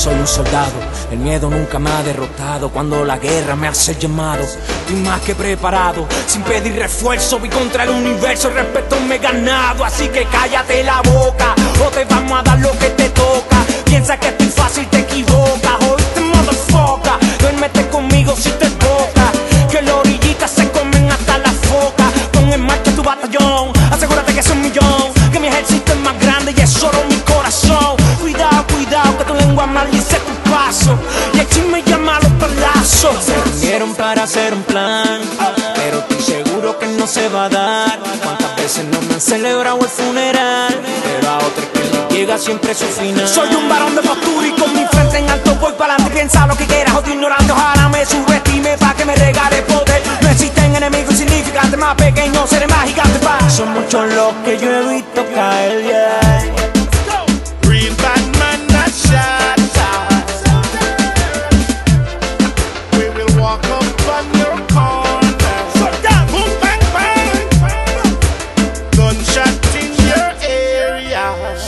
soy un soldado, el miedo nunca me ha derrotado. Cuando la guerra me hace llamado, estoy más que preparado. Sin pedir refuerzo, vi contra el universo, el respeto me he ganado. Así que cállate la boca, o te vamos a dar lo que te toca. Piensa que estoy fácil, te equivocas. Oíste, motherfucker, duérmete conmigo si te toca. Que la orillita se comen hasta la foca. Pon en marcha tu batallón, asegúrate que es 1.000.000. Que mi ejército es más grande y es solo mi corazón. Cuidado, cuidado, que tu lengua maldice tu paso. Y el chisme llama a los palazos. Se reunieron para hacer un plan, pero estoy seguro que no se va a dar. Cuántas veces no me han celebrado el funeral, pero a otros que les llega siempre su final. Soy un varón de postura y con mi frente en alto voy para adelante. Piensa lo que quieras, otro ignorante, ojalá me subestime pa' que me regale poder. No existen enemigos insignificantes, más pequeños seré más gigante pa'. Son muchos los que yo he visto caer, yeah. Real bad man, not shot. We will walk up on your corner. Boom, bang, bang. Gunshot in your area.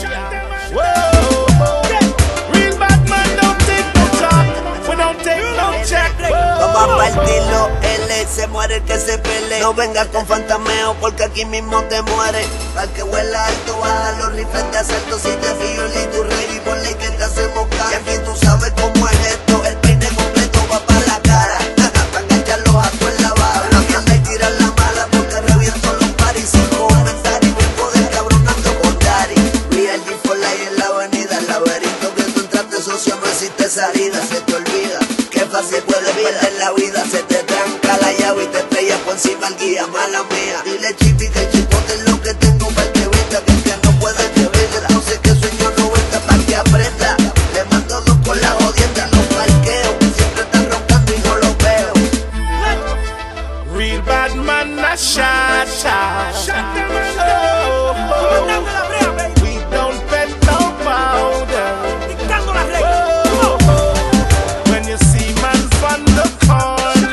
Whoa. Real bad man, don't take no talk. We don't take no check. Vamos a partirlo, L, se muere el que se pele. No vengas con fantameo porque aquí mismo te mueres. Al que huela alto, baja los rifles de asalto. Si te fío y tu rey, por ley que te hacemos caso. Y aquí tú sabes cómo es esto, el peine completo va pa' la cara. Pa' enganchar los actos en la barra. No anda y tirar la mala porque reviento los paris. Sin comentarios, vengo descabronando con Dari. Real G for life en la avenida, el laberinto que tú entraste, socio, no existe salida. Se te olvida que fácil puede perder la vida. Se te tranca la llave y te estrellas por encima el guía, mala mía. Dile chipi que chipote es lo que tengo para que venda, que el que no puede que venda. No sé qué sueño 90 para que aprenda. Le mando dos con la jodienda, los parqueo. Siempre están roncando y no los veo. Real bad man, not shot. We don't bet no powder. When you see man from the corner.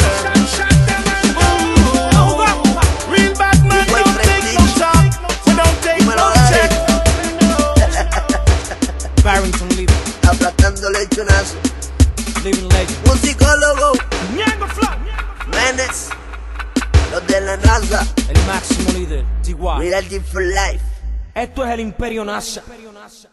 Real bad man, don't take no talk. We don't take no check. Barrington Living, Aplastando lechonazo. Living Legend. Musicólogo, Menes, los de la NASA. El máximo líder, T.Y. Real G for life. Esto es el Imperio NASA.